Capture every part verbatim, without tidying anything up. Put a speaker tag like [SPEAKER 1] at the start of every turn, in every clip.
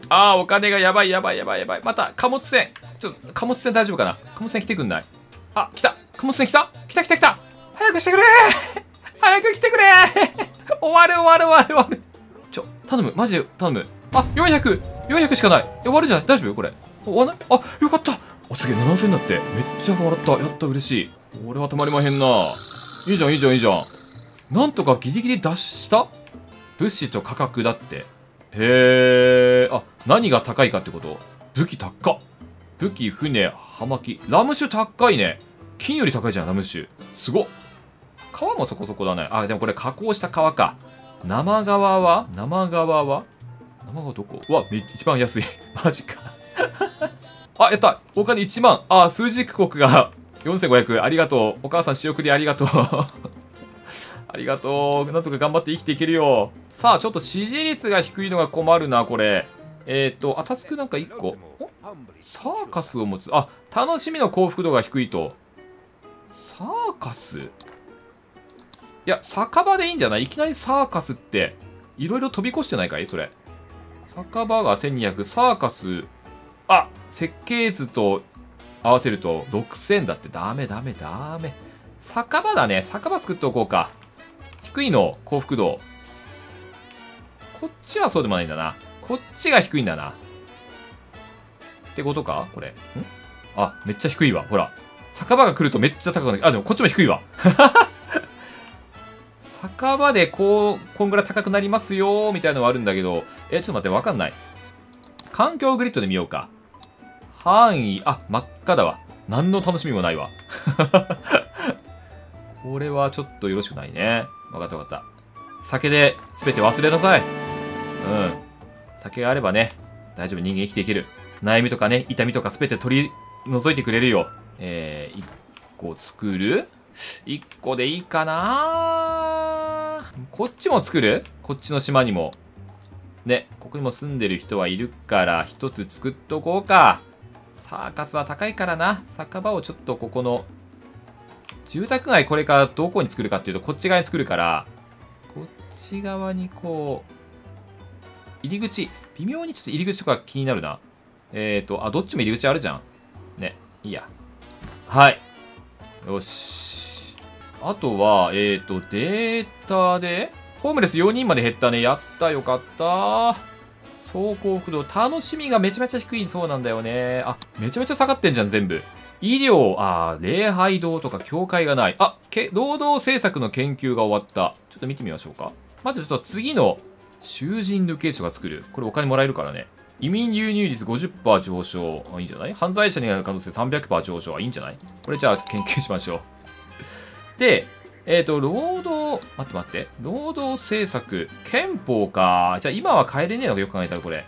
[SPEAKER 1] ああ、お金がやばいやばいやばいやばい。また、貨物船。ちょっと、貨物船大丈夫かな。貨物船来てくんない。あ、来た。貨物船来た来た来た来た。早くしてくれ早く来てくれ終わる終わる終わる終わる。ちょ、頼む。マジで頼む。あ、よんひゃく。よんひゃくしかない。終わるんじゃない？大丈夫これ。終わんない？あ、よかった。あ、すげえ、ななせんだって。めっちゃ笑った。やった、嬉しい。これはたまりまへんな。いいじゃん、いいじゃん、いいじゃん。なんとかギリギリ脱した物資と価格だって。へえ。あ、何が高いかってこと？武器高っ。武器、船、葉巻。ラム酒高いね。金より高いじゃん、ラム酒。すごっ。皮もそこそこだね。あ、でもこれ加工した皮か。生皮は生皮は生皮どこ？うわ、め一番安い。マジか。あ、やった。お金いちまん。あ、数軸国がよんせんごひゃく。ありがとう。お母さん仕送りありがとう。ありがとう。なんとか頑張って生きていけるよ。さあ、ちょっと支持率が低いのが困るな、これ。えっと、あ、タスクなんかいっこ。サーカスを持つ。あ、楽しみの幸福度が低いと。サーカス？いや、酒場でいいんじゃない？いきなりサーカスって、いろいろ飛び越してないかいそれ。酒場がせんにひゃく、サーカス、あ、設計図と合わせるとろくせんだって。ダメダメダメ。酒場だね。酒場作っておこうか。低いの、幸福度。こっちはそうでもないんだな。こっちが低いんだな。ってことかこれ。んあ、めっちゃ低いわ。ほら。酒場が来るとめっちゃ高くなる。あ、でもこっちも低いわ。酒場でこう、こんぐらい高くなりますよみたいなのはあるんだけど。え、ちょっと待って、わかんない。環境グリッドで見ようか。範囲、あ、真っ赤だわ。何の楽しみもないわ。これはちょっとよろしくないね。わかったわかった。酒で全て忘れなさい。うん。酒があればね、大丈夫、人間生きていける。悩みとかね、痛みとか全て取り除いてくれるよ。えー、いっこ作る ?いっ 個でいいかな。こっちも作る？こっちの島にも。ね、ここにも住んでる人はいるから、一つ作っとこうか。サーカスは高いからな。酒場をちょっとここの、住宅街これからどこに作るかっていうと、こっち側に作るから、こっち側にこう、入り口、微妙にちょっと入り口とか気になるな。えーと、あ、どっちも入り口あるじゃん。ね、いいや。はい。よし。あとは、えーと、データで、ホームレスよにんまで減ったね。やった、よかった。走行速度、楽しみがめちゃめちゃ低いそうなんだよね。あ、めちゃめちゃ下がってんじゃん、全部。医療、あー、礼拝堂とか教会がない。あ、け労働政策の研究が終わった。ちょっと見てみましょうか。まずちょっと次の、囚人抜け所が作る。これお金もらえるからね。移民流入率 ごじゅっパーセント 上昇。あ、いいんじゃない？犯罪者になる可能性 さんびゃくパーセント 上昇。あ、いいんじゃない？これじゃあ研究しましょう。で、えっと、労働、待って待って。労働政策、憲法か。じゃあ今は変えれねえのかよく考えたらこれ。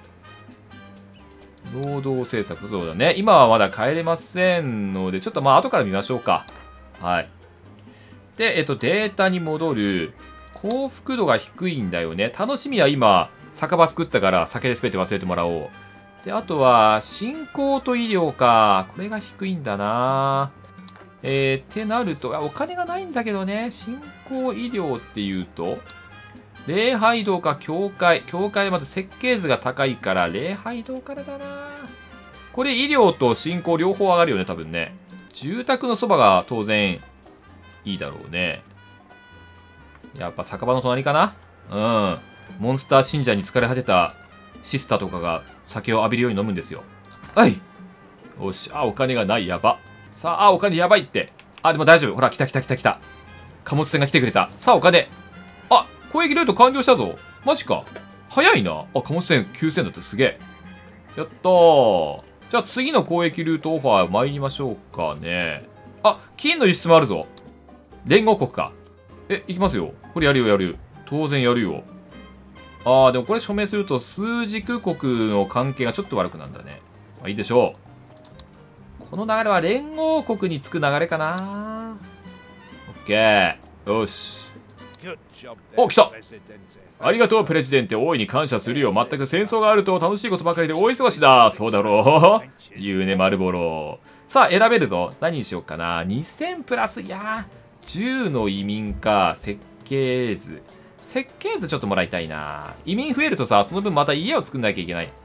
[SPEAKER 1] 労働政策、そうだね。今はまだ変えれませんので、ちょっとまあ後から見ましょうか。はい。で、えっと、データに戻る。幸福度が低いんだよね。楽しみは今、酒場作ったから酒で全て忘れてもらおう。で、あとは、信仰と医療か。これが低いんだな。えー、ってなると、お金がないんだけどね。信仰医療っていうと、礼拝堂か教会。教会はまず設計図が高いから、礼拝堂からだな。これ医療と信仰両方上がるよね、多分ね。住宅のそばが当然いいだろうね。やっぱ酒場の隣かな。うん。モンスター信者に疲れ果てたシスターとかが酒を浴びるように飲むんですよ。はい。よし。あ、お金がない。やば。さあ、あ、お金やばいって。あ、でも大丈夫。ほら、来た来た来た来た。貨物船が来てくれた。さあ、お金。あ、交易ルート完了したぞ。マジか。早いな。あ、貨物船きゅうせんだってすげえ。やったー。じゃあ次の交易ルートオファー参りましょうかね。あ、金の輸出もあるぞ。連合国か。え、行きますよ。これやるよ、やるよ。当然やるよ。あー、でもこれ署名すると数軸国の関係がちょっと悪くなんだね。まあいいでしょう。この流れは連合国につく流れかな。オッケー。よし。お、来た。ありがとう、プレジデンテ。大いに感謝するよ。全く戦争があると楽しいことばかりで大忙しだ。そうだろう。言うね、マルボロ。さあ、選べるぞ。何にしようかな。にせんプラス、いやー。じゅうの移民か、設計図。設計図ちょっともらいたいな。移民増えるとさ、その分また家を作んなきゃいけない。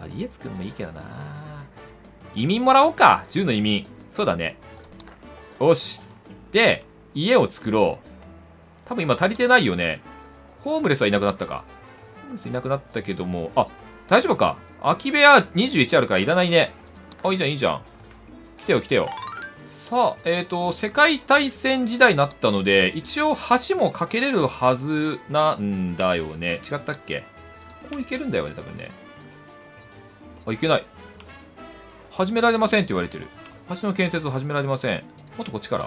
[SPEAKER 1] あ、家作るのもいいけどな。移民もらおうか。じゅうの移民。そうだね。よし。で、家を作ろう。多分今足りてないよね。ホームレスはいなくなったか。ホームレスいなくなったけども、あ、大丈夫か。空き部屋にじゅういちあるからいらないね。あ、いいじゃん、いいじゃん。来てよ、来てよ。さあ、えっと、世界大戦時代になったので、一応橋も架けれるはずなんだよね。違ったっけ？こういけるんだよね、多分ね。あ、いけない。始められませんって言われてる。橋の建設を始められません。もっとこっちから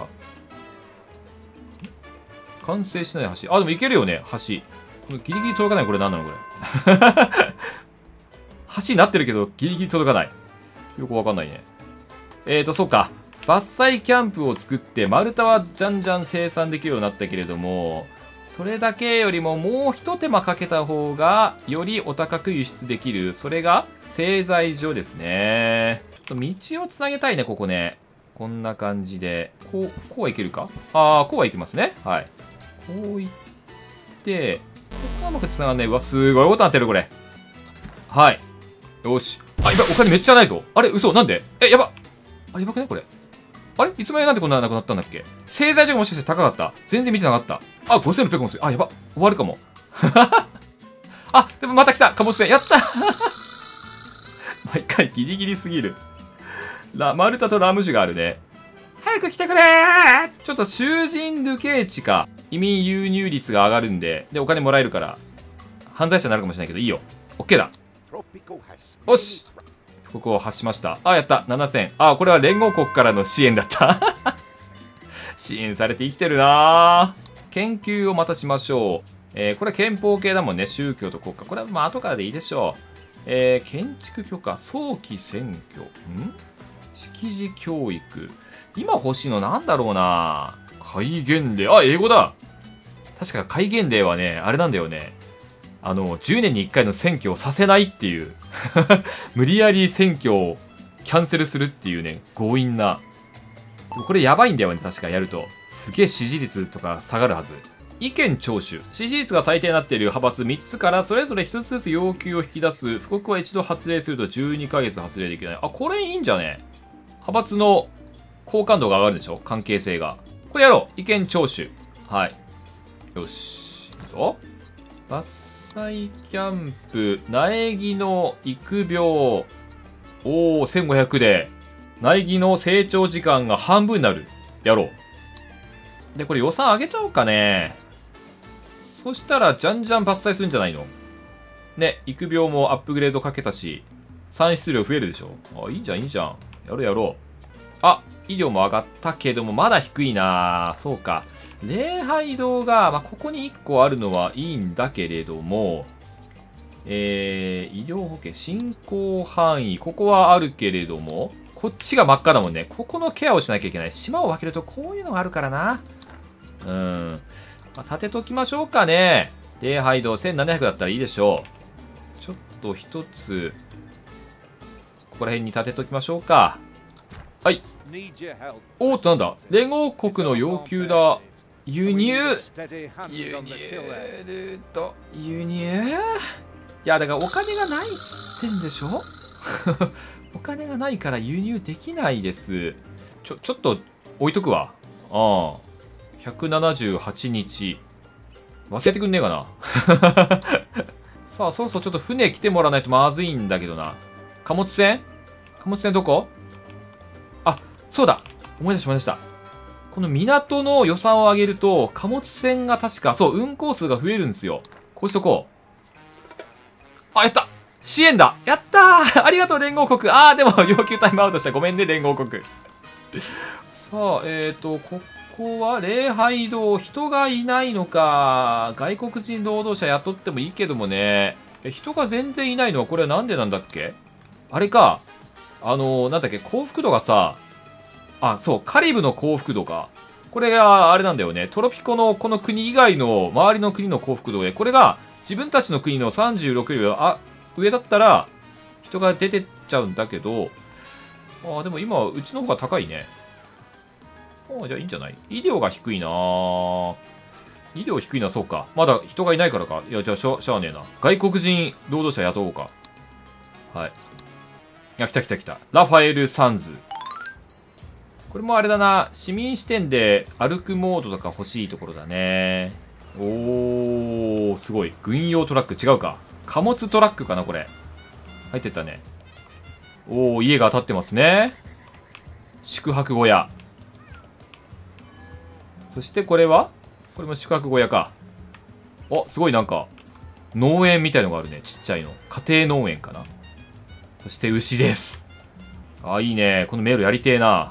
[SPEAKER 1] 完成しない橋。あ、でもいけるよね、橋。このギリギリ届かない。これ何なのこれ。橋になってるけど、ギリギリ届かない。よくわかんないね。えーと、そうか。伐採キャンプを作って、丸太はじゃんじゃん生産できるようになったけれども、それだけよりももう一手間かけた方が、よりお高く輸出できる。それが、製材所ですね。ちょっと道をつなげたいね、ここね。こんな感じで。こう、こうはいけるか？ああ、こうはいけますね。はい。こういって、ここはうまくつながんね。うわ、すごいことになってる、これ。はい。よし。あ、やばい、お金めっちゃないぞ。あれ、嘘、なんで？え、やば。あれ、やばくねこれ。あれいつまでなんでこんななくなったんだっけ？製材所がもしかして高かった？全然見てなかった。あ、ごせんろっぴゃくもする。あ、やば。終わるかも。あ、でもまた来た貨物船。やった毎回ギリギリすぎる。ラ、マルタとラムジュがあるね。早く来てくれー！ちょっと囚人ドゥケーチか。移民輸入率が上がるんで、で、お金もらえるから、犯罪者になるかもしれないけど、いいよ。OK だ。よし！ここを発しました。あ、やった。ななせん。あ、これは連合国からの支援だった。支援されて生きてるなぁ。研究をまたしましょう。えー、これは憲法系だもんね。宗教と国家。これはまあ後からでいいでしょう。えー、建築許可、早期選挙。ん？識字教育。今欲しいのなんだろうな。戒厳令。あ、英語だ。確か戒厳令はね、あれなんだよね。あの、じゅうねんにいっかいの選挙をさせないっていう。無理やり選挙をキャンセルするっていうね、強引な。これやばいんだよね、確かやると。すげえ支持率とか下がるはず。意見聴取。支持率が最低になっている派閥みっつからそれぞれひとつずつ要求を引き出す。布告は一度発令するとじゅうにかげつ発令できない。あ、これいいんじゃね？派閥の好感度が上がるでしょ？関係性が。これやろう。意見聴取。はい。よし。いいぞ。伐採キャンプ、苗木の育苗。おー、せんごひゃくで、苗木の成長時間が半分になる。やろう。で、これ予算上げちゃおうかね。そしたら、じゃんじゃん伐採するんじゃないの？ね、育苗もアップグレードかけたし、産出量増えるでしょ。あ、いいじゃん、いいじゃん。やろうやろう。あ、医療も上がったけども、まだ低いな。そうか。礼拝堂が、まあ、ここにいっこあるのはいいんだけれども、えー、医療保険、進行範囲、ここはあるけれども、こっちが真っ赤だもんね。ここのケアをしなきゃいけない。島を分けるとこういうのがあるからな。うん。まあ、立てときましょうかね。礼拝堂せんななひゃくだったらいいでしょう。ちょっと一つ、ここら辺に立てときましょうか。はい。おーっとなんだ。連合国の要求だ。輸入。輸入と、輸入いや、だからお金がないっつってんでしょお金がないから輸入できないです。ちょ、ちょっと置いとくわ。ああ。ひゃくななじゅうはちにち。忘れてくんねえかな。さあ、そろそろちょっと船来てもらわないとまずいんだけどな。貨物船貨物船どこ？あ、そうだ。思い出した思い出した。この港の予算を上げると、貨物船が確か、そう、運航数が増えるんですよ。こうしとこう。あ、やった支援だやったーありがとう、連合国あー、でも、要求タイムアウトした。ごめんね、連合国。さあ、えっと、ここは、礼拝堂、人がいないのか。外国人労働者雇ってもいいけどもね。え、人が全然いないのは、これはなんでなんだっけ？あれか。あのー、なんだっけ、幸福度がさ、あ、そう、カリブの幸福度か。これがあれなんだよね。トロピコのこの国以外の周りの国の幸福度で、これが自分たちの国のさんじゅうろくよりあ上だったら人が出てっちゃうんだけど、あ、でも今はうちの方が高いね。あ、じゃあいいんじゃない？医療が低いなぁ。医療低いな、そうか。まだ人がいないからか。いや、じゃあしゃ、しゃあねえな。外国人労働者雇おうか。 はい。あ、来た来た来た。ラファエル・サンズ。これもあれだな。市民視点で歩くモードとか欲しいところだね。おー、すごい。軍用トラック。違うか。貨物トラックかな、これ。入ってったね。おー、家が建ってますね。宿泊小屋。そしてこれはこれも宿泊小屋か。お、すごいなんか、農園みたいのがあるね。ちっちゃいの。家庭農園かな。そして牛です。あ、いいね。この迷路やりてえな。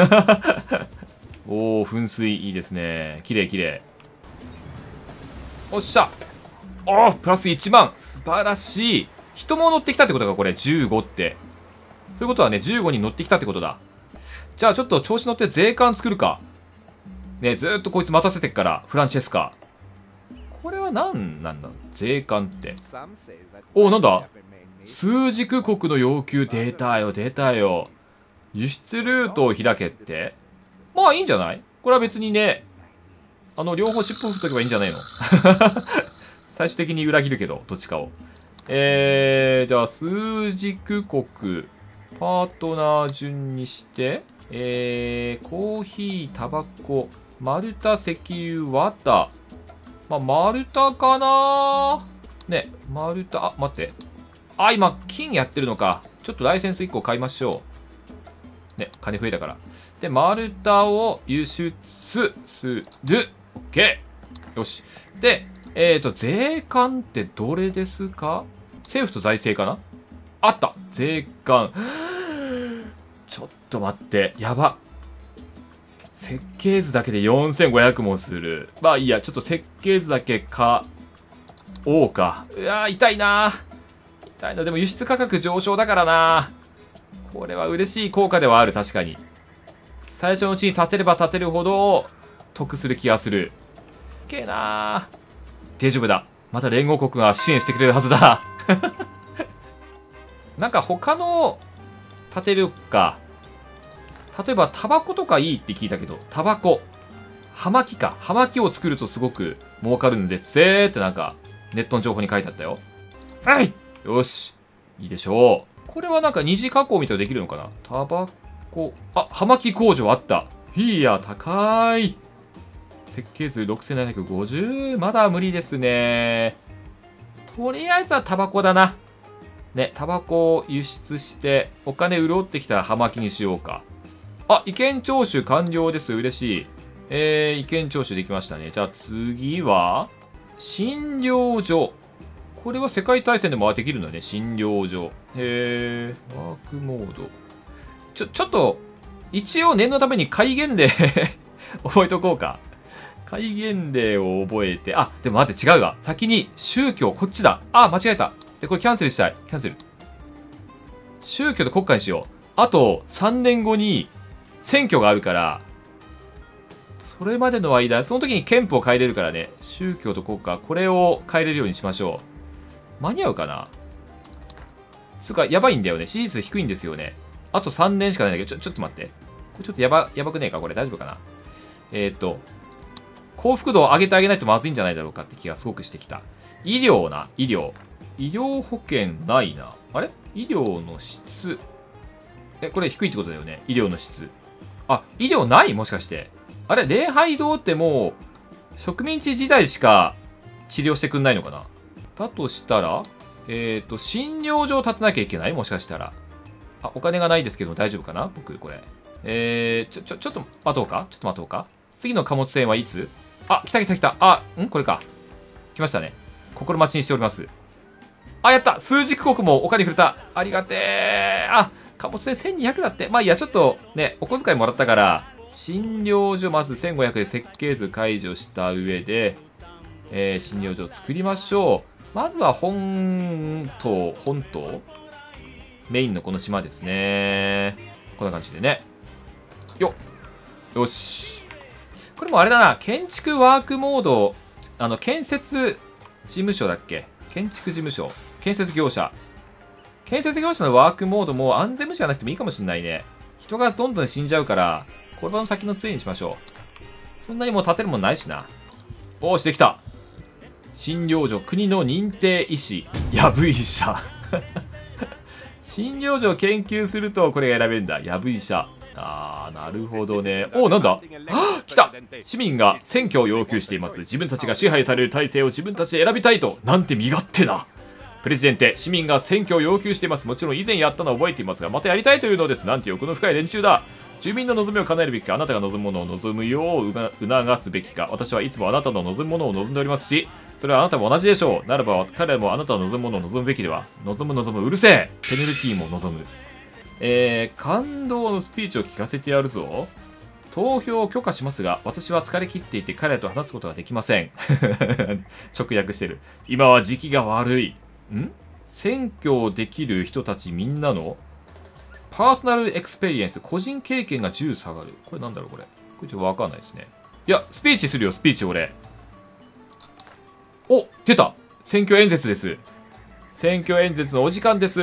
[SPEAKER 1] おー、噴水いいですね。きれいきれい。おっしゃ。おー、プラスいちまん。素晴らしい。人も乗ってきたってことか、これ。じゅうごって。そういうことはね、じゅうごにん乗ってきたってことだ。じゃあちょっと調子乗って税関作るか。ね、ずーっとこいつ待たせてっから、フランチェスカ。これは何なんだ税関って。おー、なんだ枢軸国の要求出たよ、出たよ。輸出ルートを開けって。まあいいんじゃない？これは別にね、あの、両方尻尾振っとけばいいんじゃないの？最終的に裏切るけど、どっちかを。えー、じゃあ、枢軸国、パートナー順にして、えー、コーヒー、タバコ、マルタ、石油、綿。まあ、マルタかなね、マルタ、あ、待って。あ、今、金やってるのか。ちょっとライセンスいっこ買いましょう。ね、金増えたから。で、マルタを輸出する。オッケー。よし。で、えっと、税関ってどれですか？政府と財政かな？あった。税関。ちょっと待って。やば。設計図だけでよんせんごひゃくもする。まあいいや。ちょっと設計図だけ買おうか。うわー、痛いなー。痛いな。でも輸出価格上昇だからな。これは嬉しい効果ではある。確かに。最初のうちに立てれば立てるほど得する気がする。けーなー。大丈夫だ。また連合国が支援してくれるはずだ。なんか他の立てるか。例えばタバコとかいいって聞いたけど、タバコ。葉巻か。葉巻を作るとすごく儲かるんですぜーってなんかネットの情報に書いてあったよ。はい。よし。いいでしょう。これはなんか二次加工みたいなのできるのかな？タバコ。あ、葉巻工場あった。いや、高い。設計図ろくせんななひゃくごじゅう。まだ無理ですね。とりあえずはタバコだな。ね、タバコを輸出して、お金潤ってきたら葉巻にしようか。あ、意見聴取完了です。嬉しい。えー、意見聴取できましたね。じゃあ次は、診療所。これは世界大戦でもできるんだね。診療所。へー、ワークモード。ちょ、ちょっと、一応念のために戒厳令覚えとこうか。戒厳令を覚えて、あ、でも待って、違うわ。先に宗教、こっちだ。あ、間違えた。で、これキャンセルしたい。キャンセル。宗教と国家にしよう。あと、さんねんごに選挙があるから、それまでの間、その時に憲法を変えれるからね。宗教と国家、これを変えれるようにしましょう。間に合うかな？つうか、やばいんだよね。支持数低いんですよね。あとさんねんしかないんだけど、ちょ、ちょっと待って。これちょっとやば、やばくねえかこれ大丈夫かな？えっと、幸福度を上げてあげないとまずいんじゃないだろうかって気がすごくしてきた。医療な、医療。医療保険ないな。あれ？医療の質。え、これ低いってことだよね。医療の質。あ、医療ない？もしかして。あれ、礼拝堂ってもう、植民地時代しか治療してくんないのかな？だとしたら、えっと、診療所を建てなきゃいけない？もしかしたら。あ、お金がないですけど大丈夫かな？僕、これ。えー、ちょ、ちょ、ちょっと待とうか？ちょっと待とうか？次の貨物船はいつ？あ、来た来た来た。あ、んこれか。来ましたね。心待ちにしております。あ、やった！枢軸国もお金くれた。ありがてー。あ、貨物船せんにひゃくだって。まあいいや、ちょっとね、お小遣いもらったから、診療所まずせんごひゃくで設計図解除した上で、えー、診療所を作りましょう。まずは本島、本島メインのこの島ですね。こんな感じでね。よっ。よし。これもあれだな。建築ワークモード、あの、建設事務所だっけ？建築事務所。建設業者。建設業者のワークモードも安全無視じゃなくてもいいかもしんないね。人がどんどん死んじゃうから、これの先の杖にしましょう。そんなにもう建てるもんないしな。おーし、できた。診療所、国の認定医師。やぶ医者。 診療所を研究するとこれが選べるんだ。やぶ医者。あー、なるほどね。おー、なんだ、はあ、来た。市民が選挙を要求しています。自分たちが支配される体制を自分たちで選びたいと。なんて身勝手な。プレジデンテ、市民が選挙を要求しています。もちろん以前やったのは覚えていますが、またやりたいというのです。なんて欲の深い連中だ。住民の望みを叶えるべきか、あなたが望むものを望むよう促すべきか。私はいつもあなたの望むものを望んでおりますし、それはあなたも同じでしょう。ならば彼らもあなたの望むものを望むべきでは。望む望む、うるせえ。ペネルティも望む。えー、感動のスピーチを聞かせてやるぞ。投票を許可しますが、私は疲れ切っていて彼らと話すことができません。直訳してる。今は時期が悪い。ん選挙できる人たちみんなのパーソナルエクスペリエンス、個人経験がじゅう下がる。これなんだろうこれ。これちょっとわかんないですね。いや、スピーチするよ、スピーチ俺。お、出た。選挙演説です。選挙演説のお時間です。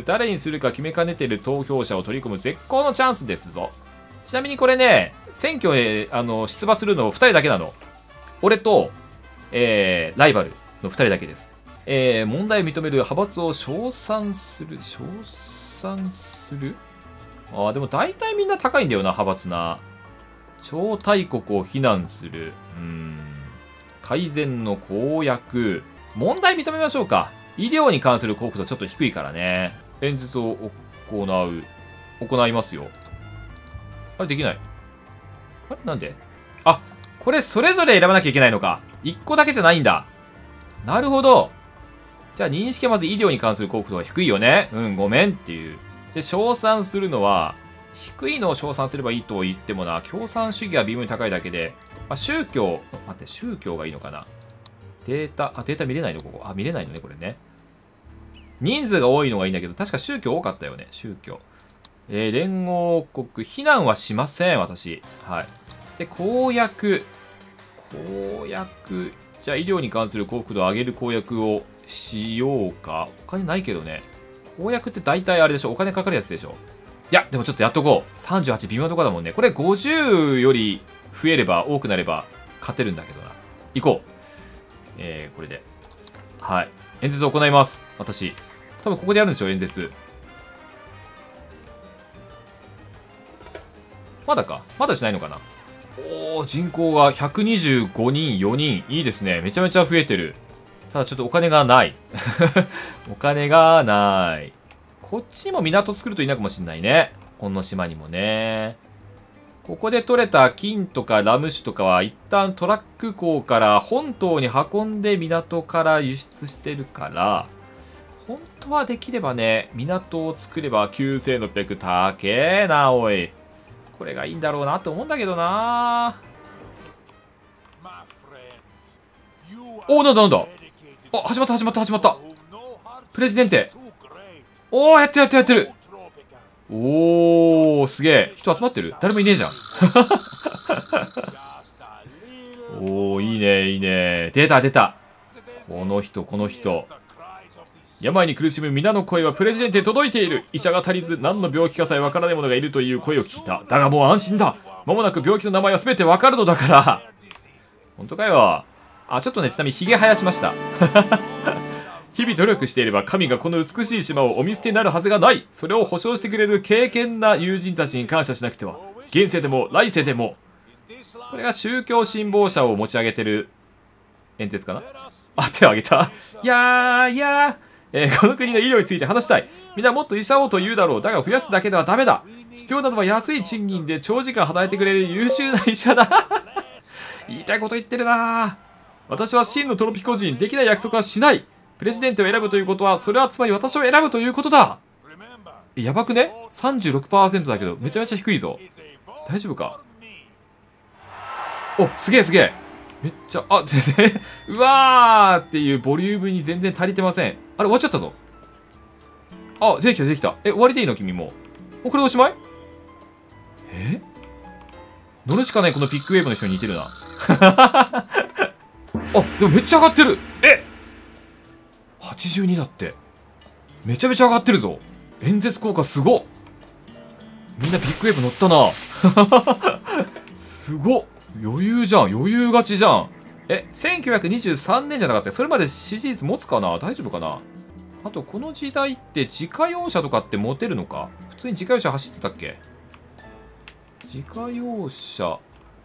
[SPEAKER 1] 誰にするか決めかねている投票者を取り込む絶好のチャンスですぞ。ちなみにこれね、選挙へあの出馬するのふたりだけなの。俺と、えー、ライバルのふたりだけです。えー、問題を認める派閥を称賛する。称賛するああ、でも大体みんな高いんだよな、派閥な。超大国を非難する。うーん。改善の公約。問題認めましょうか。医療に関する幸福度はちょっと低いからね。演説を行う。行いますよ。あれできない。あれなんであ、これそれぞれ選ばなきゃいけないのか。いっこだけじゃないんだ。なるほど。じゃあ認識はまず医療に関する幸福度が低いよね。うん、ごめんっていう。で、称賛するのは、低いのを称賛すればいいと言ってもな、共産主義が微妙に高いだけで、まあ、宗教、待って、宗教がいいのかな。データ、あ、データ見れないのここ。あ、見れないのね、これね。人数が多いのがいいんだけど、確か宗教多かったよね、宗教。えー、連合国、非難はしません、私。はい。で、公約。公約。じゃあ、医療に関する幸福度を上げる公約をしようか。お金ないけどね。公約って大体あれでしょ。お金かかるやつでしょ。いや、でもちょっとやっとこう。さんじゅうはち微妙なとこだもんね。これごじゅうより増えれば、多くなれば勝てるんだけどな。行こう。えー、これで。はい。演説を行います。私。多分ここでやるんでしょ、演説。まだかまだしないのかな。おー、人口がひゃくにじゅうごにん、よにん。いいですね。めちゃめちゃ増えてる。ただちょっとお金がない。お金がない。こっちにも港作るといいなかもしんないね。この島にもね。ここで取れた金とかラム酒とかは一旦トラック港から本島に運んで港から輸出してるから、本当はできればね、港を作ればきゅうせんろっぴゃく高えな、おい。これがいいんだろうなって思うんだけどな。おー、なんだなんだ。あ、始まった始まった始まった。プレジデンテ。おー、やってるやってるやってる。おー、すげえ。人集まってる？誰もいねえじゃん。おー、いいねいいね。出た出た。この人この人。病に苦しむ皆の声はプレジデンテに届いている。医者が足りず何の病気かさえわからない者がいるという声を聞いた。だがもう安心だ。まもなく病気の名前は全てわかるのだから。本当かよ。あ、ちょっとね、ちなみにヒゲ生やしました。日々努力していれば神がこの美しい島をお見捨てになるはずがない。それを保証してくれる敬虔な友人たちに感謝しなくては。現世でも来世でも。これが宗教信奉者を持ち上げてる演説かな。あ、手を挙げた。いやーいやー、えー、この国の医療について話したい。みんなもっと医者をと言うだろう。だが増やすだけではダメだ。必要なのは安い賃金で長時間働いてくれる優秀な医者だ。言いたいこと言ってるな。私は真のトロピコ人にできない約束はしない。プレジデントを選ぶということは、それはつまり私を選ぶということだ。え、やばくね ?さんじゅうろくパーセント だけど、めちゃめちゃ低いぞ。大丈夫か？お、すげえすげえ。めっちゃ、あ、全然、うわーっていうボリュームに全然足りてません。あれ、終わっちゃったぞ。あ、出てきた出てきた。え、終わりでいいの君も。もうこれおしまい？え？乗るしかないこのビッグウェーブの人に似てるな。あ、でもめっちゃ上がってる。えはちじゅうにだって。めちゃめちゃ上がってるぞ。演説効果すごっ。みんなビッグウェーブ乗ったな。すごっ。余裕じゃん。余裕勝ちじゃん。え、せんきゅうひゃくにじゅうさんねんじゃなかった？それまで支持率持つかな？大丈夫かな？ あと、この時代って自家用車とかって持てるのか？普通に自家用車走ってたっけ？自家用車。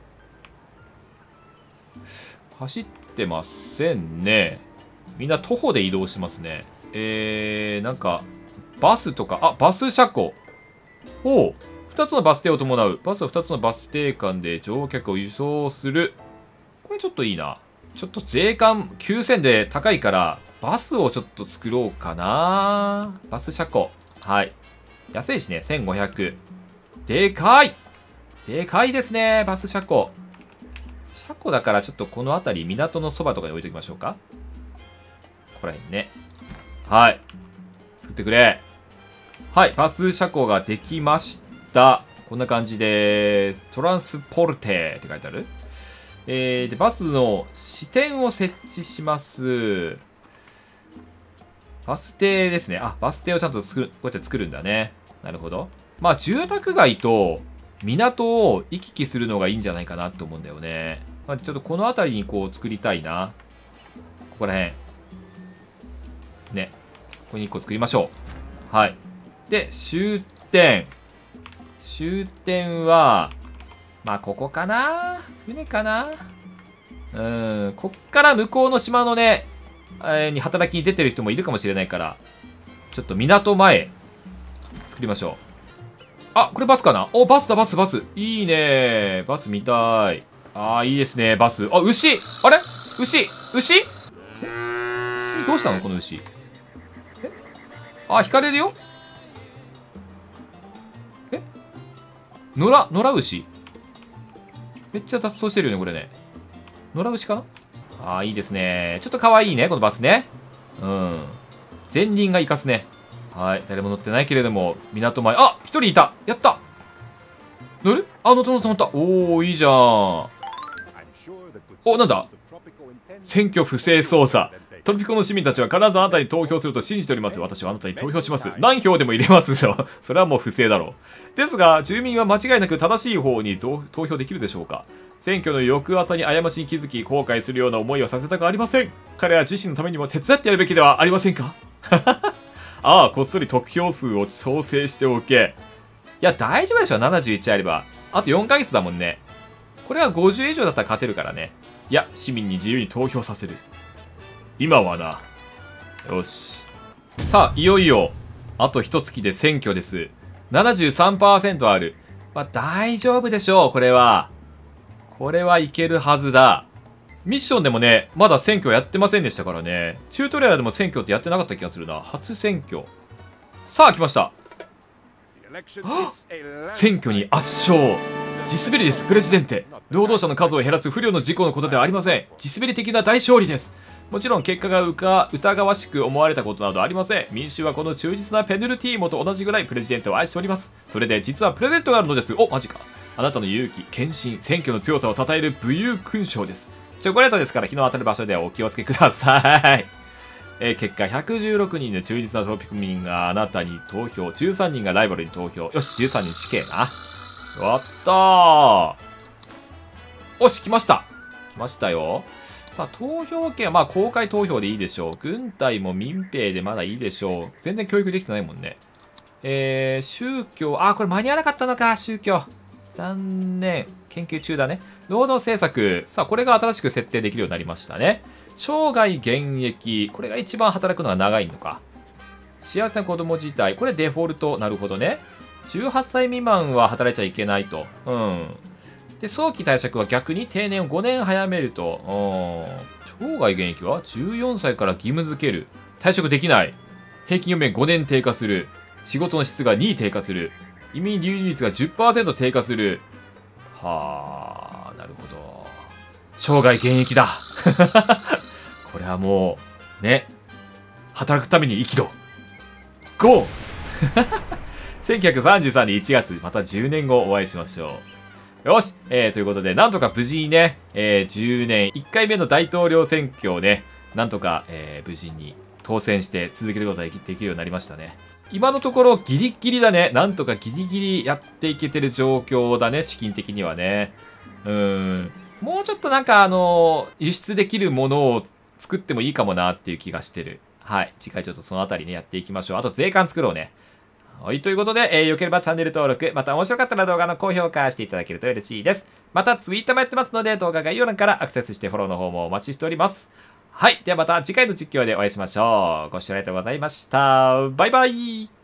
[SPEAKER 1] 走ってませんね。みんな徒歩で移動しますね。えー、なんか、バスとか、あ、バス車庫。おう。ふたつのバス停を伴う。バスはふたつのバス停間で乗客を輸送する。これちょっといいな。ちょっと税関きゅうせんで高いから、バスをちょっと作ろうかな。バス車庫。はい。安いしね、せんごひゃく。でかいでかいですね、バス車庫。車庫だからちょっとこの辺り、港のそばとかに置いときましょうか。ここら辺ね。はい。作ってくれ。はい、バス車庫ができました。こんな感じで、トランスポルテって書いてある。えー、で、バスの支点を設置します。バス停ですね。あ、バス停をちゃんと作る、こうやって作るんだね。なるほど。まあ、住宅街と港を行き来するのがいいんじゃないかなと思うんだよね。まあ、ちょっとこの辺りにこう作りたいな。ここら辺。ね。ここにいっこ作りましょう。はい。で、終点。終点は、まあ、ここかな？船かな？うーん、こっから向こうの島のね、えー、に働きに出てる人もいるかもしれないから、ちょっと港前、作りましょう。あ、これバスかな？お、バスだ、バス、バス。いいね。バス見たい。あー、いいですね、バス。あ、牛！あれ？牛！牛？え、どうしたのこの牛。え？あ、引かれるよ？え？野良、野良牛？めっちゃ脱走してるよね、これね。野良牛かな？ああ、いいですね。ちょっと可愛いね、このバスね。うん。前輪が生かすね。はい。誰も乗ってないけれども、港前。あ！一人いた！やった！乗る？あ、乗った乗った乗った。おー、いいじゃん。お、なんだ？選挙不正操作。トロピコの市民たちは必ずあなたに投票すると信じております。私はあなたに投票します。何票でも入れますよ。それはもう不正だろう。ですが、住民は間違いなく正しい方に投票できるでしょうか？選挙の翌朝に過ちに気づき後悔するような思いはさせたくありません。彼は自身のためにも手伝ってやるべきではありませんか？ああ、こっそり得票数を調整しておけ。いや、大丈夫でしょ。ななじゅういちあれば。あとよんかげつだもんね。これはごじゅう以上だったら勝てるからね。いや、市民に自由に投票させる。今はな。よし。さあ、いよいよ、あと一月で選挙です。ななじゅうさんパーセント ある。まあ、大丈夫でしょう、これは。これはいけるはずだ。ミッションでもね、まだ選挙やってませんでしたからね。チュートリアルでも選挙ってやってなかった気がするな。初選挙。さあ、来ました。選挙に圧勝。地滑りです、プレジデンテ。労働者の数を減らす不慮の事故のことではありません。地滑り的な大勝利です。もちろん結果がうか疑わしく思われたことなどありません。民衆はこの忠実なペヌルティーモと同じぐらいプレジデントを愛しております。それで実はプレゼントがあるのです。お、マジか。あなたの勇気、献身、選挙の強さを称える武勇勲章です。チョコレートですから日の当たる場所ではお気をつけください。えー、結果ひゃくじゅうろくにんの忠実なトロピク民があなたに投票、じゅうさんにんがライバルに投票。よし、じゅうさんにん死刑な。やったー。おし、来ました。来ましたよ。さあ、投票権はまあ公開投票でいいでしょう。軍隊も民兵でまだいいでしょう。全然教育できてないもんね。えー、宗教、あ、これ間に合わなかったのか、宗教。残念。研究中だね。労働政策。さあ、これが新しく設定できるようになりましたね。生涯現役。これが一番働くのが長いのか。幸せな子供自体。これデフォルト。なるほどね。じゅうはっさい未満は働いちゃいけないと。うん。で、早期退職は逆に定年をごねん早めると。生涯現役はじゅうよんさいから義務付ける。退職できない。平均余命ごねん低下する。仕事の質がに低下する。移民流入率が じゅっパーセント 低下する。はあ、なるほど。生涯現役だ。これはもう、ね。働くために生きろ。ゴーせんきゅうひゃくさんじゅうさんねんいちがつ、またじゅうねんごお会いしましょう。よし、えー、ということで、なんとか無事にね、えー、じゅうねん、いっかいめの大統領選挙をね、なんとか、えー、無事に当選して続けることができるようになりましたね。今のところギリギリだね。なんとかギリギリやっていけてる状況だね、資金的にはね。うーん。もうちょっとなんかあの、輸出できるものを作ってもいいかもなっていう気がしてる。 はい。次回ちょっとそのあたりね、やっていきましょう。あと税関作ろうね。はい。ということで、えー、よければチャンネル登録、また面白かったら動画の高評価していただけると嬉しいです。また、ツイッターもやってますので、動画概要欄からアクセスしてフォローの方もお待ちしております。はい。ではまた次回の実況でお会いしましょう。ご視聴ありがとうございました。バイバイ。